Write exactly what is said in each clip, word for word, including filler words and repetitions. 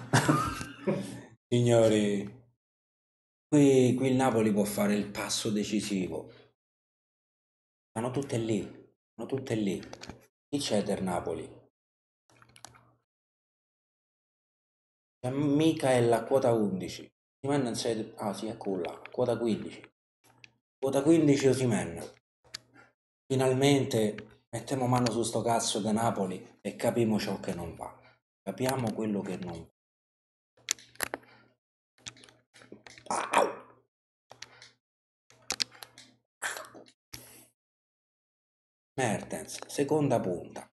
Signori, qui, qui il Napoli può fare il passo decisivo. Stanno tutte lì, sono tutte lì. Chi c'è del Napoli? C'è Michael a quota undici. Osimhen non sei... Ah sì, ecco là, quota quindici. Quota quindici Osimhen. Finalmente mettiamo mano su sto cazzo da Napoli e capiamo ciò che non va. Capiamo quello che non va. Au! Mertens, seconda punta.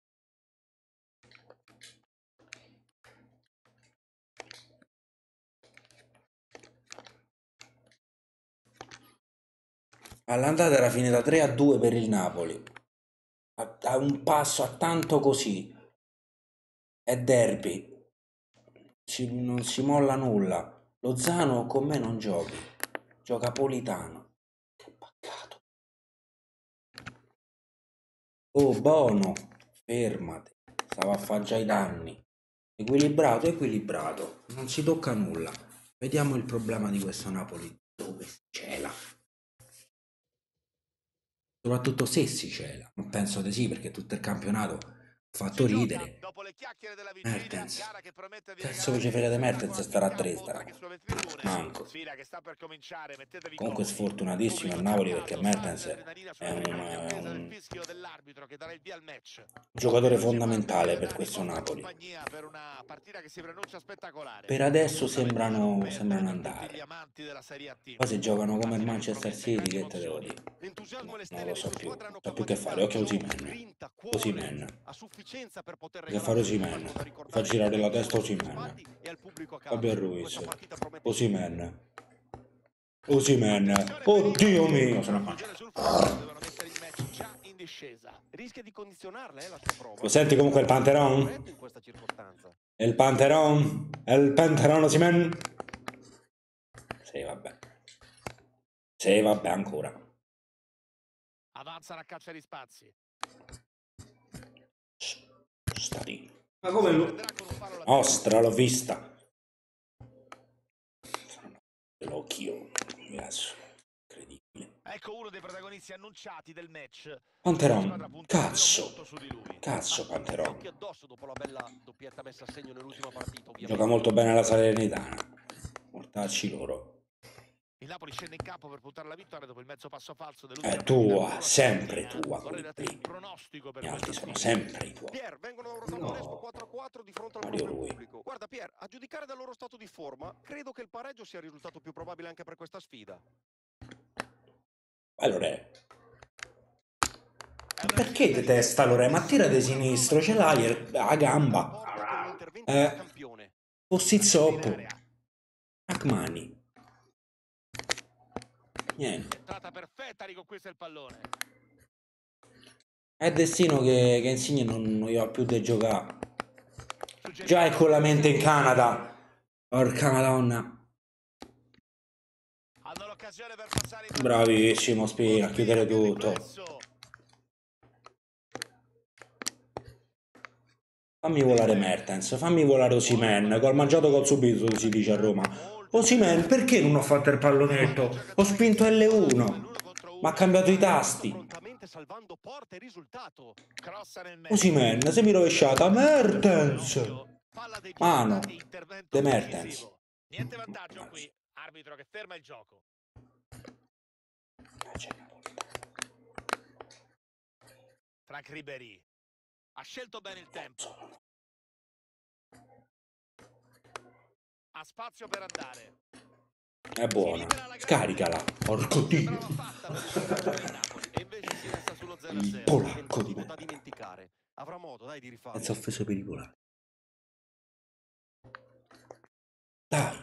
All'andata era finita tre a due per il Napoli. A, a un passo, a tanto così. È derby. Ci- non si molla nulla. Lozano con me non giochi. Gioca Politano. Che peccato. Oh, Bono. Fermati. Stava a fare già i danni. Equilibrato, equilibrato. Non si tocca nulla. Vediamo il problema di questo Napoli. Dove si cela? Soprattutto se si cela. Non penso di sì, perché tutto il campionato ha fatto ridere. Dopo le chiacchiere della vigilia, Mertens. gara che promette di Cazzo regalare ce frega di spettacolo Mertens a starà a secca tre starà. oltre che sulle tribune. Manco. Sfida che sta per cominciare, mettetevi Comunque comodi. sfortunatissimo il Pubblico Napoli perché cercato, sale Mertens l'adrenalina è sulle un, tribune in è attesa del un fischio dell'arbitro che darà il via al match. giocatore Veloce parte fondamentale per Chiesa, in questo vostra Napoli. compagnia per una partita che si preannuncia spettacolare. Per adesso Appuntamento da non sembrano, perdere sembrano per tutti gli andare. amanti della Serie A Team. Poi se giocano come il Partita che Manchester promette City, grandi che te devo emozioni. dire? L'entusiasmo e No, le non stelle lo dei so due più. squadre Non hanno so più che fare. capacità, Occhio gioco, Osimhen. grinta, cuore Osimhen. a sufficienza per poter Che regalare fare uno spettacolo Osimhen. da Fa ricordare ai girare la tifosi testa sugli Osimhen. spalti e al pubblico a Fabio casa. Ruiz. Questa partita promette di tutto. Osimhen. Osimhen. Attenzione, Oddio pericolo! mio. Sono a Confusione sul fronte, dovevano mettere il match già in discesa. Rischia di condizionarla, eh, la sua Lo prova. senti Deve comunque stare il molto Panteron? corretto in questa circostanza. Il Panteron? Il Panteron Osimhen? Sì, vabbè. Sì, vabbè, ancora. Avanza la caccia di spazi. Sta lì. Ma Si come lo... riprenderà con un palo laterale. Ostra, l'ho vista. L'occhio. Cazzo. Incredibile. Ecco uno dei protagonisti annunciati del match. La squadra Panteron. punta davvero molto Cazzo. su di lui. Ha Cazzo, tutti gli Panteron. occhi addosso dopo la bella doppietta messa a segno nell'ultima partita, Gioca ovviamente. molto bene la Salernitana. Mortacci loro. Il Napoli scende in campo per puntare la vittoria dopo il mezzo passo falso È dell'ultima partita tua, contro la sempre Fiorentina. tua con Vorrei i da te un primi. pronostico per Gli altri questa sono sfida. sempre i tuoi. Pier, vengono da un rocambolesco No. quattro a quattro di fronte al Mario proprio Rui. pubblico. Guarda Pier, a giudicare dal loro stato di forma, credo che il pareggio sia il risultato più probabile anche per questa sfida. Allora, ma perché te testa Lore? Ma tira di sinistro, ce l'hai a gamba. Eh, fossi zoppo. Akmani. Niente. Entrata perfetta, riconquista il pallone. È destino che, che Insigne non, non gli va più di giocare. Già è Suggerimento con la per mente in Insigne. Canada. Porca madonna. Hanno l'occasione per passare in vantaggio. Bravissimo Spina, a chiudere Sbirri il tutto. riflesso. Fammi volare Mertens, fammi volare Osimhen, che ho mangiato col subito, si dice a Roma. Osimhen, perché non ho fatto il pallonetto? Ho spinto L uno, ma ha cambiato i tasti. Osimhen, se mi rovesciata, Mertens! Mano, De Mertens. Niente vantaggio qui. Arbitro che ferma il gioco. Frank Ribéry ha scelto bene il tempo. Ha spazio per andare. È buona, scaricala, porco Dio. Il polacco di me. Avrà modo, dai, di rifarlo. Senza offese pericolari. Dai.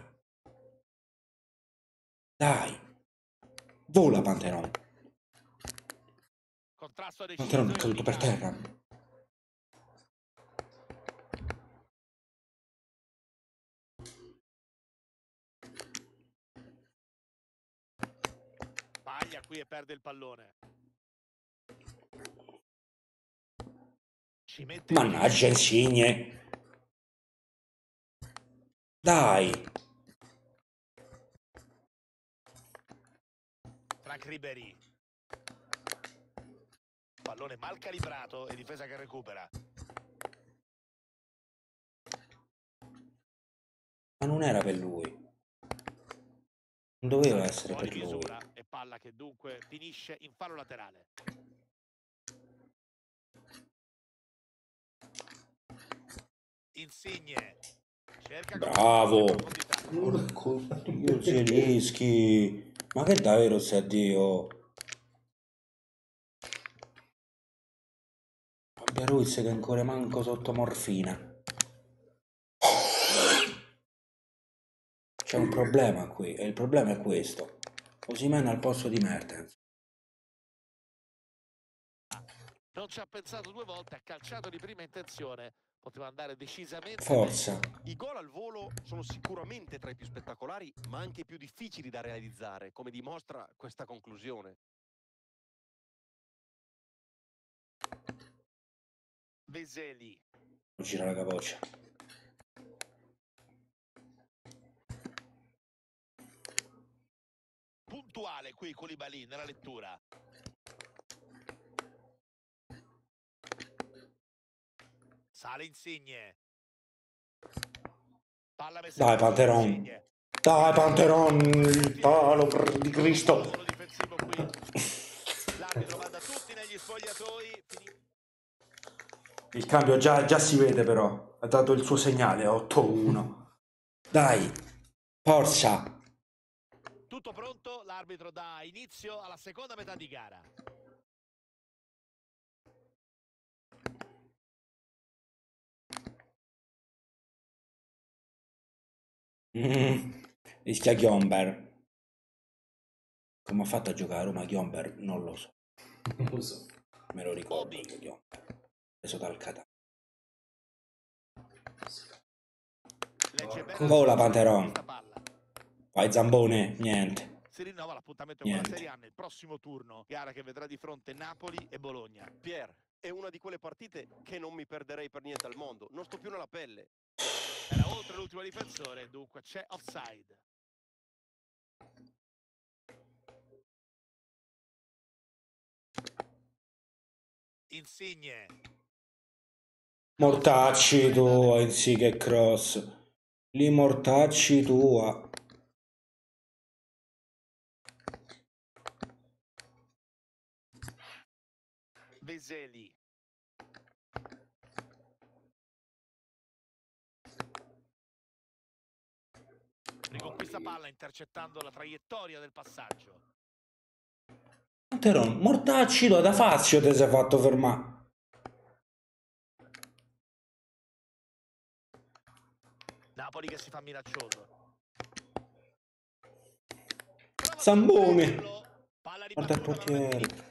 Dai. Vola Panteron. Panteron è caduto per terra. Sbaglia qui e perde il pallone. Ci mette Mannaggia Insigne. Dai! Frank Ribery. Pallone mal calibrato e difesa che recupera. Ma non era per lui. Non doveva Salto essere fuori per lui. misura e palla che dunque finisce in fallo laterale. Insigne. Cerca Bravo! in profondità. Porco Zielinski! Ma che davvero sei a Dio? Abbia Ruiz che ancora manco sotto morfina. C'è un problema qui, e il problema è questo. Osimhen al posto di Mertens. Non ci ha pensato due volte, ha calciato di prima intenzione. Poteva andare decisamente Forza. meglio. I gol al volo sono sicuramente tra i più spettacolari, ma anche i più difficili da realizzare, come dimostra questa conclusione. Veseli. Gira la capoccia. Puntuale qui Koulibaly nella lettura. Sale Insigne. Palla messa Dai Panteron. Dai Panteron, il palo di Cristo. Difensivo qui. L'arbitro manda tutti negli spogliatoi. Il cambio già, già si vede però. Ha dato il suo segnale, otto a uno. Dai, forza. Tutto pronto, l'arbitro dà inizio alla seconda metà di gara. Mm, rischia Ghiomber. Come ha fatto a giocare a Roma Ghiomber? Non lo so. Non lo so. Me lo ricordo io Ghiomber. Preso dal Catania. Oh la Panteron. Vai Zambone, niente. Si rinnova l'appuntamento con Niente. la Serie A nel prossimo turno, gara che vedrà di fronte Napoli e Bologna. Pier, è una di quelle partite che non mi perderei per niente al mondo. Non sto più nella pelle. Era oltre l'ultimo difensore, dunque c'è offside. Insigne. Mortacci tua, in sì che cross. Li mortacci tua. Veseli. Riconquista palla intercettando la traiettoria del passaggio. Panteron, mortacci tua da Fazio te sei fatto fermare. Napoli che si fa minaccioso. Zambone. Palla Guarda il ribattuta, portiere.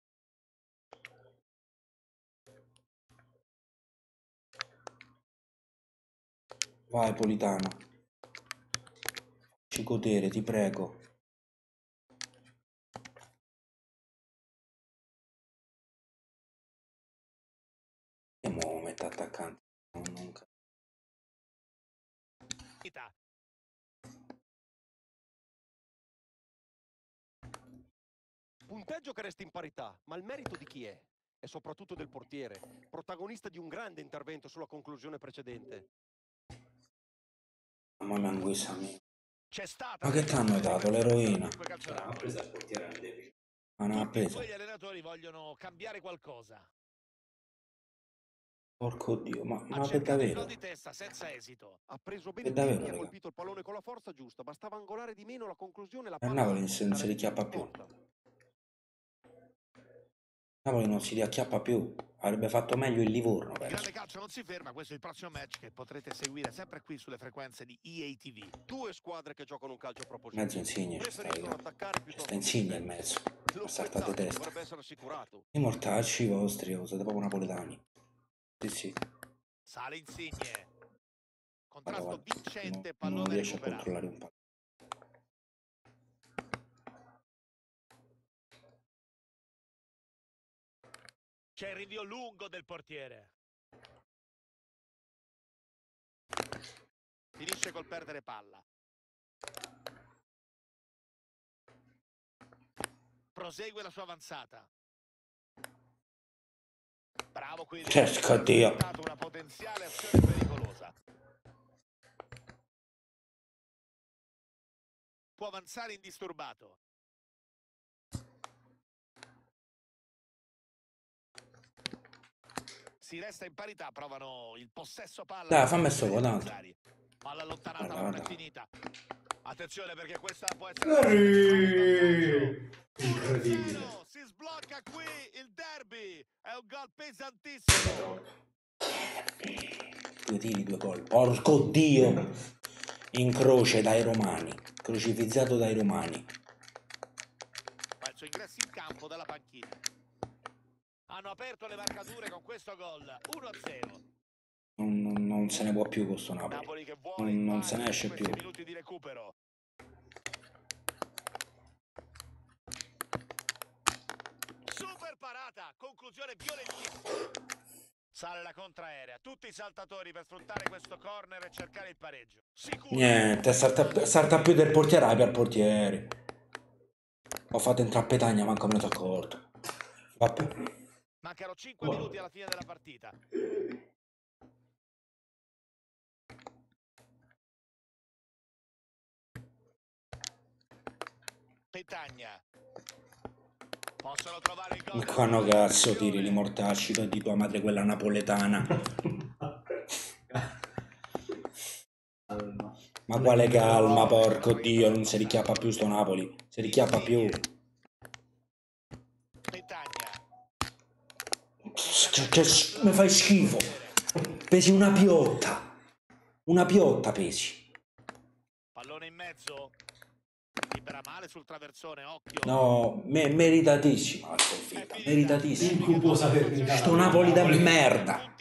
Vai Politano. Ci godere, ti prego. E mo metto attaccante. Non, non... Punteggio che resta in parità, ma il merito di chi è? E soprattutto del portiere, protagonista di un grande intervento sulla conclusione precedente. Ma manguisa mia. C'è stata. Ma che t'hanno dato l'eroina? Ha preso il portiere al debito. Ma non ha Tutti e preso. due gli allenatori vogliono cambiare qualcosa. Porco Dio, ma, Ha ma per cercato il davvero? gol di testa senza esito. Ha preso bene Per i davvero, tempi, ha raga. colpito il pallone con la forza giusta, bastava angolare di meno la conclusione, la A palla Napoli non si sarebbe richiappa più. morta. Napoli non si riacchiappa più. Avrebbe fatto meglio il Livorno, Il penso. grande calcio non si ferma, questo è il prossimo match che potrete seguire sempre qui sulle frequenze di E A T V. Due squadre che giocano un calcio propositivo. Mezzo Insigne ci sta, Preferiscono raga. attaccare Ci piuttosto sta che Insigne in difendere. mezzo. Lo Ma saltate spettacolo testa. dovrebbe essere assicurato. I mortacci vostri, siete proprio napoletani. Sì, sì. Sale Insigne. Guarda, Contrasto guarda. vincente, Non, pallone non riesce a recuperato. controllare un po'. C'è il rinvio lungo del portiere. Finisce finisce col perdere palla. Prosegue la sua avanzata. Bravo qui. Cerca Dio. Una potenziale azione pericolosa. Può avanzare indisturbato. Si resta in parità, provano il possesso palla. Dai, fammi sto guadagno. Palla allontanata, Guarda, ma non è guarda. finita. Attenzione perché questa può essere... Incredibile. Si sblocca qui il derby. È un gol pesantissimo. Due tiri, due gol. Porco Dio! In croce dai romani. Crocifizzato dai romani. Ma il suo ingresso in campo dalla panchina. Hanno aperto le marcature con questo gol. uno a zero. Non, non- non se ne può più con sto Napoli. Napoli che vuole Non, non il se ne pari esce in più. questi minuti di recupero. Super parata, conclusione violentissima. Sale la contraerea, tutti i saltatori per sfruttare questo corner e cercare il pareggio. Sicuro. Niente, salta, salta più del portiere per portiere. Ho fatto entrare a Petagna, manco me ne sono accorto. Vabbè. Mancano cinque minuti alla fine della partita. Petagna. Possono trovare il gol. Ma quando cazzo tiri li mortacci di tua madre quella napoletana? Calma. Ma quale calma, porco Dio, non si richiappa più sto Napoli. Si richiappa più. Petagna. Che, che mi fai schifo. Pesi una piotta. Una piotta pesi. Pallone in mezzo. Libera male sul traversone, occhio. No, me- meritatissima la sconfitta. Meritatissima. Incubo Salernitana. Sto Napoli da merda.